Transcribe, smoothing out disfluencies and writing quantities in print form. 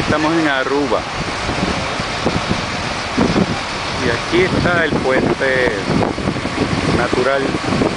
Estamos en Aruba y aquí está el puente natural